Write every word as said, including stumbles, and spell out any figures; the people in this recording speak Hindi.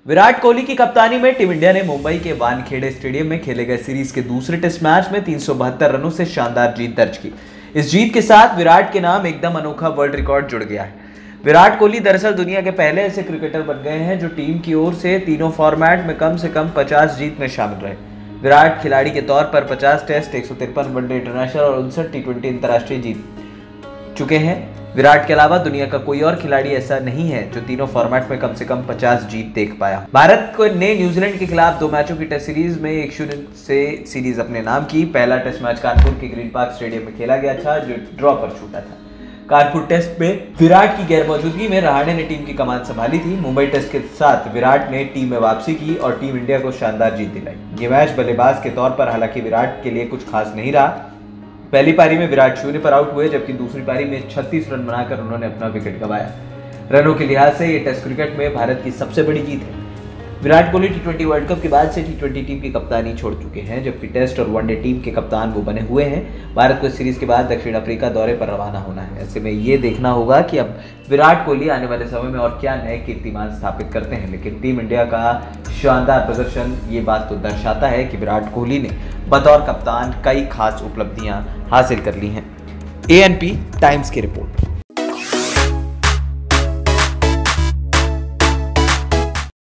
विराट कोहली की कप्तानी में टीम इंडिया ने मुंबई के वानखेड़े स्टेडियम में खेले गए सीरीज के दूसरे टेस्ट मैच में तीन सौ बहत्तर रनों से शानदार जीत दर्ज की। इस जीत के साथ विराट के नाम एकदम अनोखा वर्ल्ड रिकॉर्ड जुड़ गया है। विराट कोहली दरअसल दुनिया के पहले ऐसे क्रिकेटर बन गए हैं जो टीम की ओर से तीनों फॉर्मेट में कम से कम पचास जीत में शामिल रहे। विराट खिलाड़ी के तौर पर पचास टेस्ट, एक सौ तिरपन वनडे इंटरनेशनल और उनसठ टी ट्वेंटी अंतर्राष्ट्रीय जीत चुके हैं। विराट के अलावा दुनिया का कोई और खिलाड़ी ऐसा नहीं है जो तीनों फॉर्मेट में कम से कम पचास जीत देख पाया। भारत को ने न्यूजीलैंड के खिलाफ दो मैचों की टेस्ट सीरीज में एक शून्य से सीरीज अपने नाम की। पहला टेस्ट मैच कानपुर के ग्रीन पार्क स्टेडियम में खेला गया था जो ड्रॉ पर छूटा था। कानपुर टेस्ट में विराट की गैर मौजूदगी में रहाणे ने टीम की कमान संभाली थी। मुंबई टेस्ट के साथ विराट ने टीम में वापसी की और टीम इंडिया को शानदार जीत दिलाई। ये मैच बल्लेबाज के तौर पर हालांकि विराट के लिए कुछ खास नहीं रहा। पहली पारी में विराट शून्य पर आउट हुए जबकि दूसरी पारी में छत्तीस रन बनाकर उन्होंने अपना विकेट गंवाया। रनों के लिहाज से ये टेस्ट क्रिकेट में भारत की सबसे बड़ी जीत है। Virat Kohli T twenty World Cup के बाद से टी ट्वेंटी टीम की कप्तानी छोड़ चुके हैं जबकि टेस्ट और वनडे टीम के कप्तान वो बने हुए हैं। भारत को इस सीरीज के बाद दक्षिण अफ्रीका दौरे पर रवाना होना है। ऐसे में ये देखना होगा कि अब विराट कोहली आने वाले समय में और क्या नए कीर्तिमान स्थापित करते हैं। लेकिन टीम इंडिया का शानदार प्रदर्शन ये बात तो दर्शाता है कि विराट कोहली ने बतौर कप्तान कई खास उपलब्धियां हासिल कर ली हैं। ए एन पी टाइम्स की रिपोर्ट।